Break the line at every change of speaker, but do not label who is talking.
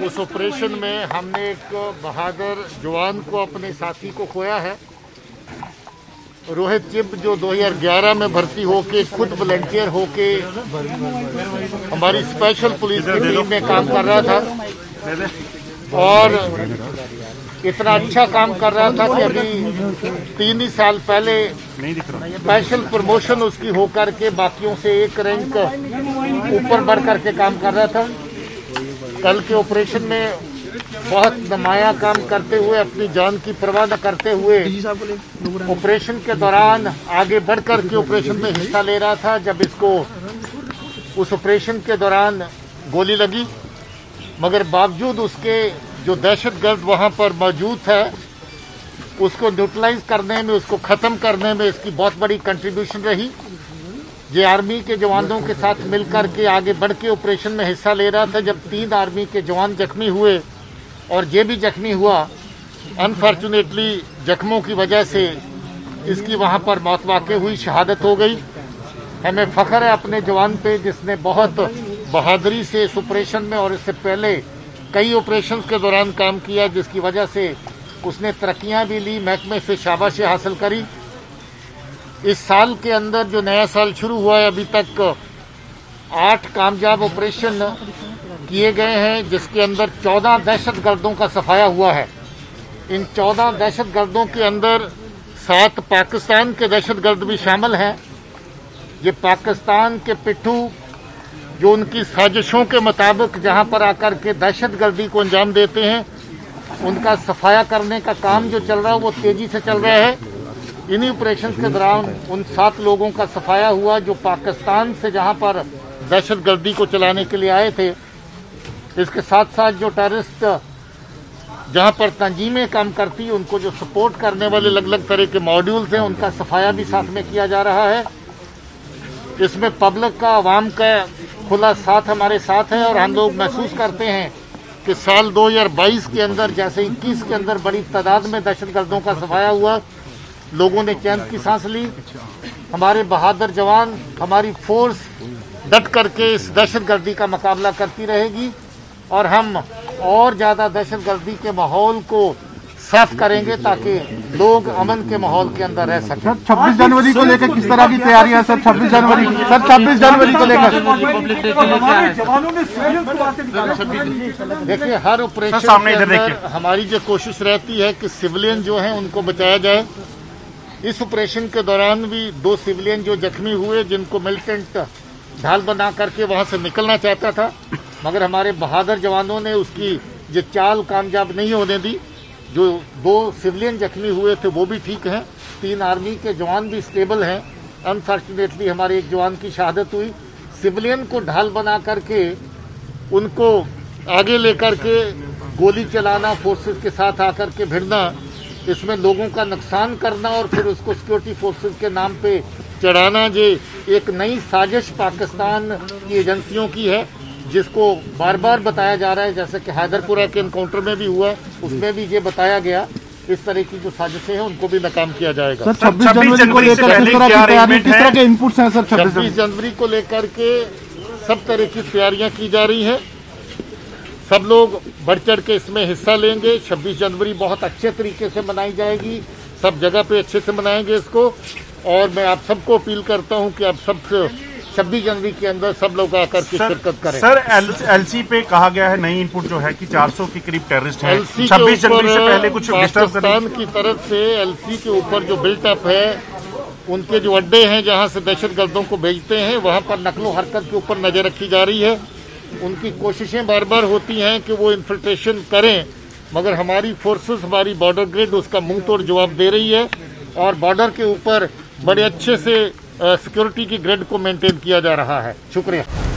उस ऑपरेशन में हमने एक बहादुर जवान को, अपने साथी को खोया है। रोहित चिब जो 2011 में भर्ती होके खुद वॉलंटियर होके हमारी स्पेशल पुलिस की टीम में काम कर रहा था और इतना अच्छा काम कर रहा था कि अभी 3 ही साल पहले स्पेशल प्रमोशन उसकी होकर के बाकियों से एक रैंक ऊपर बढ़ करके काम कर रहा था। कल के ऑपरेशन में बहुत नुमाया काम करते हुए, अपनी जान की परवाह न करते हुए ऑपरेशन के दौरान आगे बढ़ कर के ऑपरेशन में हिस्सा ले रहा था। जब इसको उस ऑपरेशन के दौरान गोली लगी, मगर बावजूद उसके जो दहशतगर्द वहां पर मौजूद है उसको न्यूट्रलाइज करने में, उसको खत्म करने में इसकी बहुत बड़ी कंट्रीब्यूशन रही। ये आर्मी के जवानों के साथ मिलकर के आगे बढ़ के ऑपरेशन में हिस्सा ले रहा था। जब 3 आर्मी के जवान जख्मी हुए और ये भी जख्मी हुआ, अनफॉर्चुनेटली जख्मों की वजह से इसकी वहां पर मौत वाक़ई हुई, शहादत हो गई। हमें फख्र है अपने जवान पे जिसने बहुत बहादुरी से इस ऑपरेशन में और इससे पहले कई ऑपरेशंस के दौरान काम किया, जिसकी वजह से उसने तरक्कियां भी ली, महकमे से शाबाशी हासिल करी। इस साल के अंदर जो नया साल शुरू हुआ है, अभी तक 8 कामयाब ऑपरेशन किए गए हैं, जिसके अंदर 14 दहशतगर्दों का सफाया हुआ है। इन 14 दहशतगर्दों के अंदर 7 पाकिस्तान के दहशतगर्द भी शामिल हैं। ये पाकिस्तान के पिट्ठू जो उनकी साजिशों के मुताबिक जहां पर आकर के दहशतगर्दी को अंजाम देते हैं, उनका सफाया करने का काम जो चल रहा है वो तेजी से चल रहा है। इन्हीं ऑपरेशन के दौरान उन 7 लोगों का सफाया हुआ जो पाकिस्तान से जहां पर दहशतगर्दी को चलाने के लिए आए थे। इसके साथ साथ जो टेररिस्ट जहां पर तंजीमें काम करती है, उनको जो सपोर्ट करने वाले अलग अलग तरह के मॉड्यूल्स हैं, उनका सफाया भी साथ में किया जा रहा है। इसमें पब्लिक का, आवाम का खुला साथ हमारे साथ है और हम लोग महसूस करते हैं कि साल 2022 के अंदर जैसे 21 के अंदर बड़ी तादाद में दहशतगर्दों का सफाया हुआ, लोगों ने चैन की सांस ली। हमारे बहादुर जवान, हमारी फोर्स डट करके इस दहशतगर्दी का मुकाबला करती रहेगी और हम और ज्यादा दहशतगर्दी के माहौल को साफ करेंगे ताकि लोग अमन के माहौल के अंदर रह सकें।
26 जनवरी को लेकर किस तरह की तैयारी है सर? 26 जनवरी को लेकर
देखिए, हर ऑपरेशन के अंदर हमारी जो कोशिश रहती है कि सिविलियन जो हैं उनको बचाया जाए। इस ऑपरेशन के दौरान भी 2 सिविलियन जो जख्मी हुए, जिनको मिलिटेंट ढाल बना करके वहां से निकलना चाहता था, मगर हमारे बहादुर जवानों ने उसकी ये चाल कामयाब नहीं होने दी। जो 2 सिविलियन जख्मी हुए थे वो भी ठीक हैं, 3 आर्मी के जवान भी स्टेबल हैं। अनफॉर्चुनेटली हमारे एक जवान की शहादत हुई। सिविलियन को ढाल बना करके उनको आगे लेकर के गोली चलाना, फोर्सेस के साथ आकर के भिड़ना, इसमें लोगों का नुकसान करना और फिर उसको सिक्योरिटी फोर्सेस के नाम पे चढ़ाना, ये एक नई साजिश पाकिस्तान की एजेंसियों की है, जिसको बार बार बताया जा रहा है। जैसे कि हैदरपुरा के एनकाउंटर में भी हुआ, उसमें भी ये बताया गया। इस तरह की जो साजिशें हैं उनको भी नाकाम किया जाएगा।
सर 26 जनवरी को लेकर किस तरह के इनपुट्स हैं सर?
26 जनवरी को लेकर के सब तरह की तैयारियां की जा रही हैं। सब लोग बढ़ चढ़ के इसमें हिस्सा लेंगे। 26 जनवरी बहुत अच्छे तरीके से मनाई जाएगी, सब जगह पे अच्छे से मनाएंगे इसको। और मैं आप सबको अपील करता हूं कि आप सब 26 जनवरी के अंदर सब लोग आकर के शिरकत करें।
सर एलसी पे कहा गया है, नई इनपुट जो है कि 400 के करीब टेररिस्ट हैं। 26 जनवरी से पहले कुछ
पाकिस्तान की तरफ से एलसी के ऊपर जो बिल्टअप है, उनके जो अड्डे हैं जहां से दहशतगर्दों को भेजते हैं, वहां पर नकलो हरकत के ऊपर नजर रखी जा रही है। उनकी कोशिशें बार बार होती हैं कि वो इन्फिल्ट्रेशन करें, मगर हमारी फोर्सेस, हमारी बॉर्डर ग्रिड उसका मुंह तोड़ जवाब दे रही है और बॉर्डर के ऊपर बड़े अच्छे से सिक्योरिटी की ग्रिड को मेंटेन किया जा रहा है। शुक्रिया।